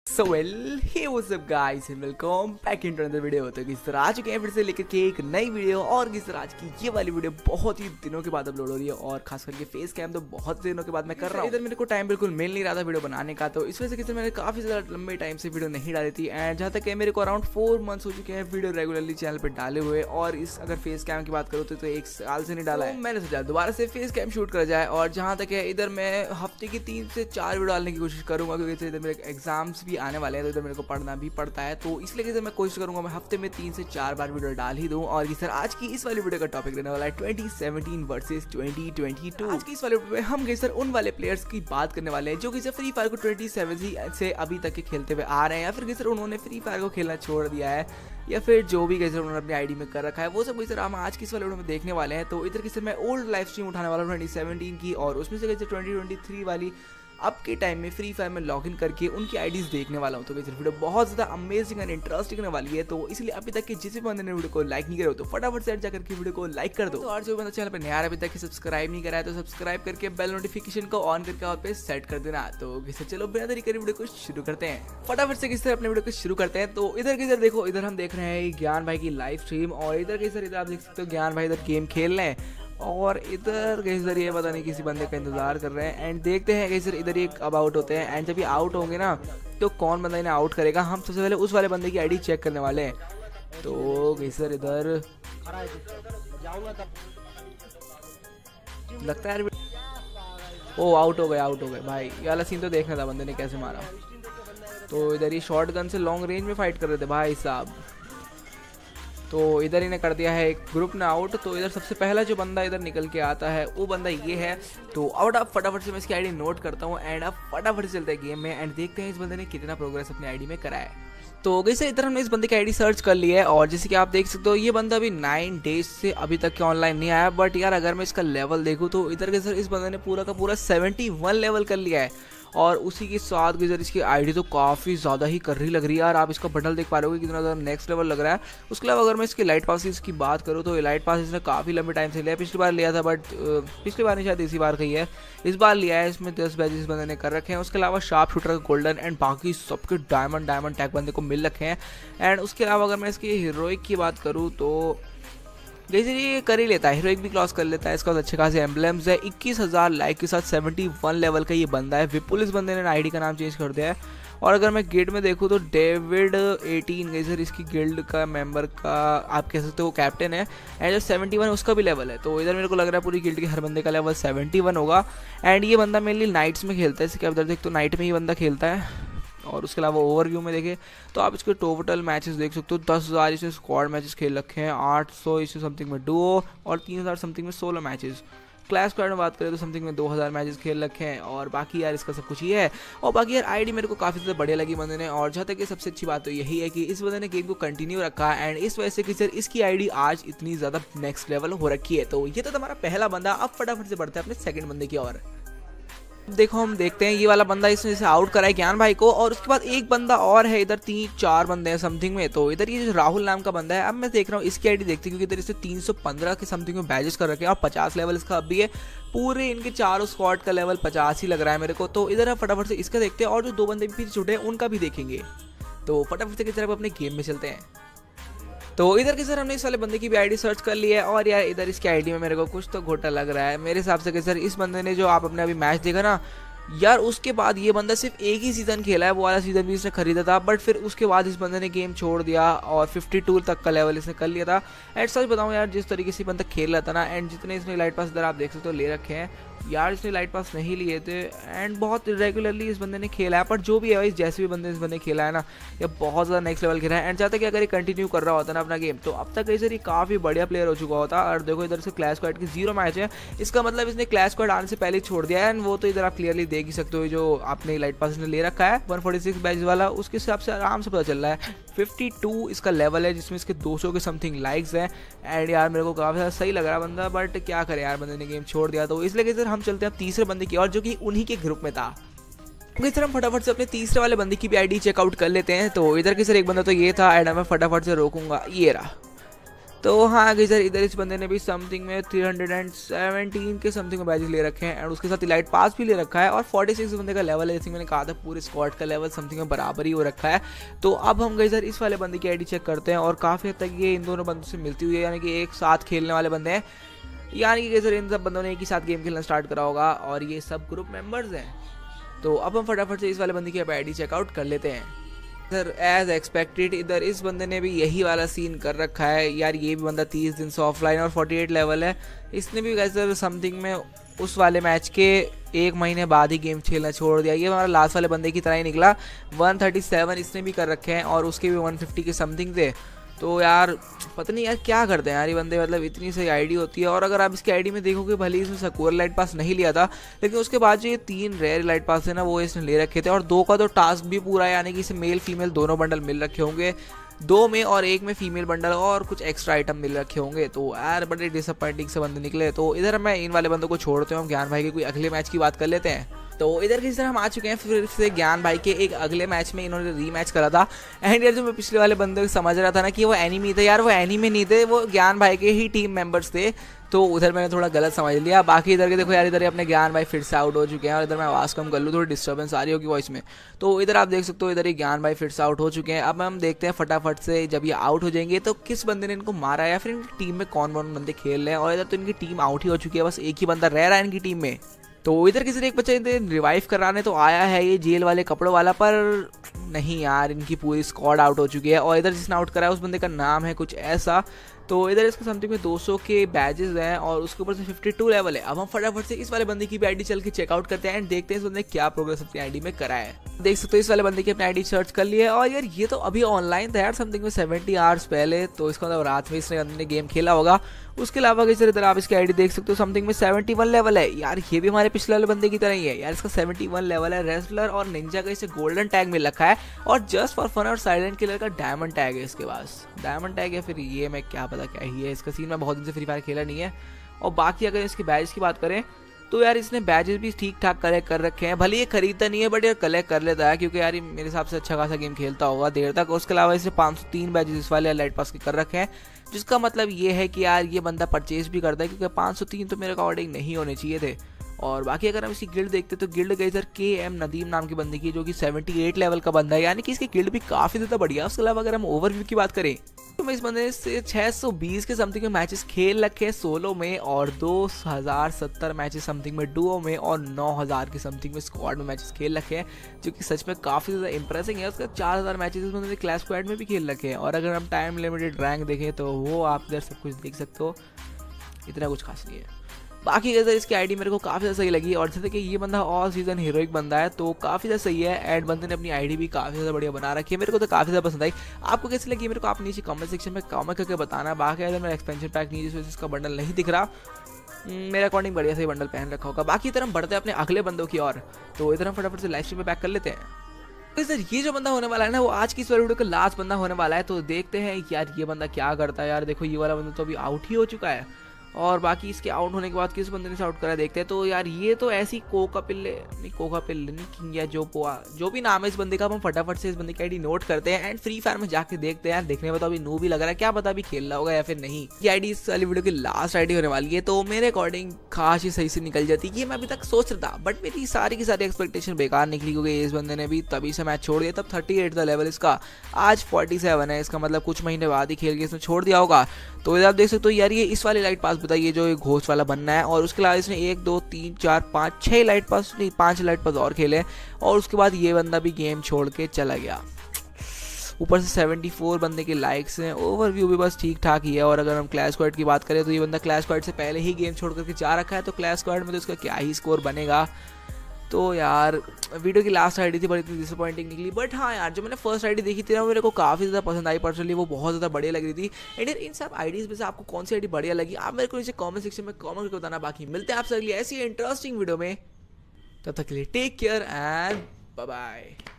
So well hey what's up guys and welcome back into another video. तो किस तरह आ चुके हैं फिर से लेकर के एक नई वीडियो। और किस तरह आज की ये वाली वीडियो बहुत ही दिनों के बाद अपलोड हो रही है और खास करके फेस कैम तो बहुत दिनों के बाद मैं कर रहा हूँ। इधर मेरे को टाइम बिल्कुल मिल नहीं रहा था वीडियो बनाने का, तो इस वजह से किसी मैंने काफी ज्यादा लंबे टाइम से वीडियो नहीं डाली थी। एंड जहाँ तक है मेरे को अराउंड 4 मंथ्स हो चुके हैं वीडियो रेगुलरली चैनल पर डाले हुए। और इस अगर फेस कैम की बात करूँ तो 1 साल से नहीं डाला है। मैंने सोचा दोबारा से फेस कैम शूट करा जाए। और जहाँ तक है इधर मैं हफ्ते की 3 से 4 वीडियो डालने की कोशिश करूंगा, क्योंकि इधर मेरे एग्जाम्स भी आने वाले हैं, तो इधर मेरे को पढ़ना भी पड़ता है। तो इसलिए कि मैं कोशिश करूंगा मैं हफ्ते में 3 से 4 बार वीडियो डाल ही दूं। और सर आज की इस वाली वीडियो का टॉपिक रहने वाला है 2017 वर्सेस 2022। आज की इस वाली वीडियो में हम सर उन वाले प्लेयर्स की बात करने वाले हैं जो कि सर फ्री फायर को 2017 से अभी तक के खेलते हुए आ रहे हैं, या फिर सर उन्होंने फ्री फायर को खेलना छोड़ दिया है, या फिर जो भी सर उन्होंने अपनी आईडी में कर रखा है वो सब सर हम आज की इस वाले वीडियो में देखने वाले हैं। तो इधर सर मैं ओल्ड लाइव स्ट्रीम उठाने वाला हूँ 2017 की, और उसमें से 2023 वाली अब के टाइम में फ्री फायर में लॉगिन करके उनकी आईडीज देखने वाला हूं। तो वैसे वीडियो बहुत ज़्यादा अमेजिंग एंड इंटरेस्टिंग होने वाली है। तो इसलिए अभी तक के जिस भी बंदे ने वीडियो को लाइक नहीं करा हो तो फटाफट से जाकर के वीडियो को लाइक कर दो। तो और जो बंदा चैनल पर नया अभी तक सब्सक्राइब नहीं करा है तो सब्सक्राइब करके बेल नोटिफिकेशन को ऑन करके और पे सेट कर देना। तो किसी चलो बिना देरी करे वीडियो को शुरू करते हैं। फटाफट से किसी अपने वीडियो को शुरू करते हैं। तो इधर देखो, इधर हम देख रहे हैं ज्ञान भाई की लाइव स्ट्रीम, और इधर आप देख सकते हो ज्ञान भाई इधर गेम खेल रहे हैं। और इधर सर ये पता नहीं किसी बंदे का इंतजार कर रहे हैं। एंड देखते हैं सर इधर एक अब आउट होते हैं। एंड जब ये आउट होंगे ना तो कौन बंदा इन्हें आउट करेगा, हम सबसे पहले उस वाले बंदे की आईडी चेक करने वाले हैं। तो सर इधर लगता है ओ आउट हो गए भाई। ये वाला सीन तो देखना था बंदे ने कैसे मारा। तो इधर ये शॉर्ट गन से लॉन्ग रेंज में फाइट कर रहे थे भाई साहब। तो इधर इन्हें कर दिया है एक ग्रुप ने आउट। तो इधर सबसे पहला जो बंदा इधर निकल के आता है वो बंदा ये है। तो आउट अब फटाफट से मैं इसकी आईडी नोट करता हूँ। एंड अब फटाफट से चलते हैं गेम में एंड देखते हैं इस बंदे ने कितना प्रोग्रेस अपनी आईडी में करा है। तो वैसे इधर हमने इस बंदे की आईडी सर्च कर ली है, और जैसे कि आप देख सकते हो ये बंदा अभी 9 डेज से अभी तक के ऑनलाइन नहीं आया। बट यार अगर मैं इसका लेवल देखूँ तो इधर सर इस बंदे ने पूरा का पूरा 71 लेवल कर लिया है। और उसी के साथ सर इसकी आईडी तो काफ़ी ज़्यादा ही कर रही लग रही है यार। आप इसका बंडल देख पा रहे हो कि कितना ज़्यादा नेक्स्ट लेवल लग रहा है। उसके अलावा अगर मैं इसकी लाइट पासिस की बात करूँ तो लाइट पास इसने काफ़ी लंबे टाइम से लिया। पिछली बार लिया था, बट पिछली बार नहीं शायद इसी बार कही है, इस बार लिया है। इसमें 10 बैजेस बंदे ने कर रखे हैं। उसके अलावा शार्प शूटर का गोल्डन एंड बाकी सबके डायमंड टैग बंदे को मिल रखे हैं। एंड उसके अलावा अगर मैं इसकी हीरोइक की बात करूँ तो जैसे ये कर ही लेता है, हीरोइक भी क्रॉस कर लेता है। इसका अच्छे खासे एम्बलेम्स है। 21,000 लाइक के साथ 71 लेवल का ये बंदा है। विपुल इस बंदे ने आईडी का नाम चेंज कर दिया है। और अगर मैं गिल्ड में देखूँ तो डेविड 18 सर इसकी गिल्ड का मेंबर का आप कह सकते हो वो कैप्टन है। एंड जो 71 है उसका भी लेवल है। तो इधर मेरे को लग रहा है पूरी गिल्ड के हर बंदे का लेवल 71 होगा। एंड ये बंदा मेनली नाइट्स में खेलता है। इसके आप इधर देख तो नाइट में ही बंदा खेलता है। और उसके अलावा ओवरव्यू में देखें तो आप इसके टोटल मैचेस देख सकते हो। 10,000 इसने स्क्वाड मैचेस खेल रखे हैं, 800 इसने समथिंग में डुओ, और 3,000 समथिंग में सोलो मैचेस। क्लास स्क्वाड में बात करें तो समथिंग में 2,000 मैचेस खेल रखे हैं। और बाकी यार इसका सब कुछ ही है। और बाकी यार आईडी मेरे को काफ़ी ज़्यादा बढ़िया लगी बंदे ने। और जहाँ तक कि सबसे अच्छी बात तो यही है कि इस बंदे ने गेम को कंटिन्यू रखा है। एंड इस वजह से कि सर इसकी आईडी आज इतनी ज़्यादा नेक्स्ट लेवल हो रखी है। तो ये तो हमारा पहला बंदा। अब फटाफट से बढ़ते हैं अपने सेकंड बंदे की ओर। देखो हम देखते हैं ये वाला बंदा इसने से आउट करा है ज्ञान भाई को। और उसके बाद एक बंदा और है, इधर 3-4 बंदे हैं समथिंग में। तो इधर ये जो राहुल नाम का बंदा है, अब मैं देख रहा हूँ इसकी आईडी देखते हैं, क्योंकि इधर इससे 315 के समथिंग में बैजेस कर रखे हैं और 50 लेवल इसका अब भी है। पूरे इनके चारों स्क्वाड का लेवल 50 ही लग रहा है मेरे को। तो इधर हम फटाफट से इसका देखते हैं, और जो 2 बंदे भी पीछे छूटे हैं उनका भी देखेंगे। तो फटाफट से किसी तरह अपने गेम में चलते हैं। तो इधर के सर हमने इस वाले बंदे की भी आईडी सर्च कर ली है। और यार इधर इसकी आईडी में मेरे को कुछ तो घोटा लग रहा है मेरे हिसाब से कि सर इस बंदे ने जो आप अपने अभी मैच देखा ना यार, उसके बाद ये बंदा सिर्फ एक ही सीज़न खेला है। वो वाला सीज़न भी इसने खरीदा था, बट फिर उसके बाद इस बंदे ने गेम छोड़ दिया और 52 तक का लेवल इसने कर लिया था। एंड सच बताऊं यार, जिस तरीके से बंदा खेल रहा था ना, एंड जितने इसने लाइट पास इधर आप देख सकते हो ले रखे हैं यार, इसने लाइट पास नहीं लिए थे। एंड बहुत रेगुलरली इस बंदे ने खेला है। पर जो भी है भाई, जैसे भी बंदे इस बंदे खेला है ना, ये बहुत ज़्यादा नेक्स्ट लेवल खेला है। एंड चाहता कि अगर ये कंटिन्यू कर रहा होता ना अपना गेम, तो अब तक ऐसे ही काफ़ी बढ़िया प्लेयर हो चुका होता। और देखो इधर से क्लैश स्क्वाड के 0 मैच है। इसका मतलब इसने क्लैश स्क्वाड आने से पहले छोड़ दिया है। एंड वो तो इधर आप क्लियरली देख ही सकते हो, जो आपने लाइट पास ने ले रखा है 146 बैच वाला, उसके हिसाब से आराम से पता चल रहा है। 52 इसका लेवल है, जिसमें इसके 200 के समथिंग लाइक्स हैं। एंड यार मेरे को काफ़ी ज़्यादा सही लग रहा है बंदा, बट क्या करे यार, बंदे ने गेम छोड़ दिया। तो इसलिए सर हम चलते हैं तीसरे बंदे की, और जो कि उन्हीं के ग्रुप में था। सर हम फटाफट से अपने तीसरे वाले बंदे की भी आईडी चेकआउट कर लेते हैं। तो इधर की सर एक बंदा तो ये था। एंड मैं फटाफट से रोकूंगा, ये रहा। तो हाँ गैज़र इधर इस बंदे ने भी समथिंग में 317 के समथिंग में बैजेस ले रखे हैं एंड उसके साथ इलाइट पास भी ले रखा है और 46 बंदे का लेवल है, जैसे मैंने कहा था पूरे स्क्वाड का लेवल समथिंग में बराबर ही हो रखा है। तो अब हम गैज़र इस वाले बंदे की आईडी चेक करते हैं और काफ़ी हद तक ये इन दोनों बंदों से मिलती हुई है, यानी कि एक साथ खेलने वाले बंदे हैं, यानी कि गैज़र इन सब बंदों ने एक ही साथ गेम खेलना स्टार्ट करा होगा और ये सब ग्रुप मेंबर्स हैं। तो अब हम फटाफट से इस वाले बंदे की आईडी चेकआउट कर लेते हैं। सर एज एक्सपेक्टेड इधर इस बंदे ने भी यही वाला सीन कर रखा है यार, ये भी बंदा 30 दिन से ऑफलाइन और 48 लेवल है। इसने भी गैज़र समथिंग में उस वाले मैच के 1 महीने बाद ही गेम खेलना छोड़ दिया। ये हमारा लास्ट वाले बंदे की तरह ही निकला। 137 इसने भी कर रखे हैं और उसके भी 150 के समथिंग थे। तो यार पता नहीं यार क्या करते हैं यार ये बंदे, मतलब इतनी सही आईडी होती है। और अगर आप इसकी आईडी में देखोगे भले ही इसने सक्योर लाइट पास नहीं लिया था, लेकिन उसके बाद जो ये 3 रेयर लाइट पास है ना वो इसने ले रखे थे और 2 का तो टास्क भी पूरा है, यानी कि इसे मेल फीमेल दोनों बंडल मिल रखे होंगे, 2 में और 1 में फीमेल बंडल और कुछ एक्स्ट्रा आइटम मिल रखे होंगे। तो यार बड़े डिसअपॉइंटिंग से बंदे निकले। तो इधर मैं इन वाले बंदों को छोड़ते हूँ, ज्ञान भाई के कोई अगले मैच की बात कर लेते हैं। तो इधर की तरह हम आ चुके हैं फिर से ज्ञान भाई के एक अगले मैच में, इन्होंने रीमैच करा था। एंड यार जो मैं पिछले वाले बंदे को समझ रहा था ना कि वो एनिमी थे, यार वो एनिमी नहीं थे, वो ज्ञान भाई के ही टीम मेंबर्स थे। तो उधर मैंने थोड़ा गलत समझ लिया। बाकी इधर के देखो यार, इधर अपने ज्ञान भाई फिर से आउट हो चुके हैं और इधर मैं आवाज़ कम कर लूँ, थोड़ी डिस्टर्बेंस आ रही होगी वॉइस में। तो इधर आप देख सकते हो इधर ही ज्ञान भाई फिर से आउट हो चुके हैं। अब हम देखते हैं फटाफट से जब ये आउट हो जाएंगे तो किस बंदे ने इनको मारा है या फिर इनकी टीम में कौन कौन बंदे खेल रहे हैं। और इधर तो इनकी टीम आउट ही हो चुकी है, बस एक ही बंदा रह रहा है इनकी टीम में। तो इधर किसी ने एक बच्चा रिवाइव कराने तो आया है ये जेल वाले कपड़ों वाला, पर नहीं यार इनकी पूरी स्क्वाड आउट हो चुकी है। और इधर जिसने आउट करा है उस बंदे का नाम है कुछ ऐसा। तो इधर इसके समथिंग में 200 के बैजेस हैं और उसके ऊपर से 52 लेवल है। अब हम फटाफट से इस वाले बंदे की भी आईडी चल के चेकआउट करते हैं एंड देखते हैं इस बंदे ने क्या प्रोग्रेस अपनी आईडी में करा है। देख सकते हो इस वाले बंदे की अपनी आईडी सर्च कर ली है और यार ये तो अभी ऑनलाइन था यार समथिंग में 70 आवर्स पहले। तो इसका मतलब रात में इसने गेम खेला होगा। उसके अलावा इधर आप इसकी आईडी देख सकते हो समथिंग में 71 लेवल है। यार ये भी हमारे पिछले वाले बंदे की तरह ही है यार, इसका 71 लेवल है। रेसलर और निंजा का इसे गोल्डन टैग मिल रखा है और जस्ट फॉर फन और साइलेंट किलर का डायमंड टैग है इसके पास। डायमंड टैग है फिर ये मैं क्या पता क्या ही है इसका सीन, मैं बहुत दिन से फ्री फायर खेला नहीं है। और बाकी अगर इसके बैजेस की बात करें तो यार इसने बैजेस भी ठीक ठाक कलेक्ट कर रखे हैं। भले ये खरीदता नहीं है बट यार कलेक्ट कर लेता है, क्योंकि यार मेरे हिसाब से अच्छा खासा गेम खेलता होगा देर तक। उसके अलावा इसने 503 बैजेस इस वाले लाइट पास के कर रखे हैं, जिसका मतलब ये है कि यार ये बंदा परचेज भी करता है, क्योंकि 503 तो मेरे अकॉर्डिंग नहीं होने चाहिए थे। और बाकी अगर हम इसकी गिल्ड देखते तो गिल्ड गैज़र KM नदीम नाम की बंदे की, जो कि 78 लेवल का बंदा है, यानी कि इसकी गिल्ड भी काफ़ी ज़्यादा बढ़िया है। उसके अलावा अगर हम ओवरव्यू की बात करें तो मैं इस बंदे से 620 के समथिंग में मैचेस खेल रखे हैं सोलो में और 2070 मैचेस समथिंग में डुओ में और 9000 के समथिंग में स्क्वाड में मैचेस खेल रखे हैं, जो कि सच में काफ़ी ज़्यादा इंप्रेसिंग है। उसका 4000 मैचेस इस बंदे ने क्लैश स्क्वाड में भी खेल रखे हैं। और अगर हम टाइम लिमिटेड रैंक देखें तो वो आप इधर सब कुछ देख सकते हो, इतना कुछ खास नहीं है। बाकी अगर इसकी आईडी मेरे को काफ़ी ज़्यादा सही लगी और जैसे कि ये बंदा ऑल सीजन हीरोइक बंदा है तो काफ़ी ज़्यादा सही है। एंड बंदे ने अपनी आईडी भी काफ़ी ज़्यादा बढ़िया बना रखी है, मेरे को तो काफ़ी ज़्यादा पसंद आई। आपको कैसी लगी मेरे को आप नीचे कमेंट सेक्शन में कमेंट करके बताना। बाकी अगर मेरा एक्सपेंशन पैक नहीं जिस वजह से इसका बंडल नहीं दिख रहा, मेरे अकॉर्डिंग बढ़िया से बंडल पहन रखा होगा। बाकी इधर हम बढ़ते हैं अपने अगले बंदों की ओर। तो इधर हम फटाफट से लाइव स्ट्रीम में पैक कर लेते हैं। तो सर ये जो बंदा होने वाला है ना वो आज की इस वीडियो का लास्ट बंदा होने वाला है। तो देखते हैं यार ये बंदा क्या करता है। यार देखो ये वाला बंदा तो अभी आउट ही हो चुका है और बाकी इसके आउट होने के बाद किस बंदे ने से आउट करा देखते हैं। तो यार ये तो ऐसी कोकापिल्ले नहीं किंग या जो भी नाम है इस बंदे का, हम फटाफट से इस बंदे की आईडी नोट करते हैं एंड फ्री फायर में जाके देखते हैं। देखने में तो अभी नो भी लग रहा है, क्या पता अभी खेल रहा होगा या फिर नहीं। ये आईडी इस वाली वीडियो की लास्ट आईडी होने वाली है, तो मेरे अकॉर्डिंग खास ही सही से निकल जाती है। ये मैं अभी तक सोच रहा था बट मेरी सारी की सारी एक्सपेक्टेशन बेकार निकली, क्योंकि इस बंदे ने भी तभी से मैच छोड़ दिया। तब 38 था लेवल इसका, आज 47 है। इसका मतलब कुछ महीने बाद ही खेल के इसने छोड़ दिया होगा। तो इधर आप देख सकते हो यार ये इस वाली लाइट पास बताइए जो घोस्ट वाला बनना है। और उसके अलावा इसने 1 2 3 4 5 6 लाइट पास नहीं 5 लाइट पास और खेले और उसके बाद ये बंदा भी गेम छोड़ के चला गया। ऊपर से 74 बंदे के लाइक्स हैं। ओवरव्यू भी बस ठीक ठाक ही है। और अगर हम क्लैश स्क्वाड की बात करें तो ये बंदा क्लैश स्क्वाड से पहले ही गेम छोड़ करके जा रखा है, तो क्लैश स्क्वाड में तो इसका क्या ही स्कोर बनेगा। तो यार वीडियो की लास्ट आईडी थी बड़ी इतनी डिसअपॉइंटिंग निकली। बट हाँ यार जो मैंने फर्स्ट आईडी देखी थी ना मेरे को काफ़ी ज़्यादा पसंद आई पर्सनली, वो बहुत ज़्यादा बढ़िया लग रही थी। एंड इन सब आईडीज़ में से आपको कौन सी आईडी बढ़िया लगी आप मेरे को नीचे कमेंट सेक्शन में कमेंट करके बताना। बाकी मिलते हैं आपसे अगली ऐसी इंटरेस्टिंग वीडियो में, तब तक के लिए take care and bye bye.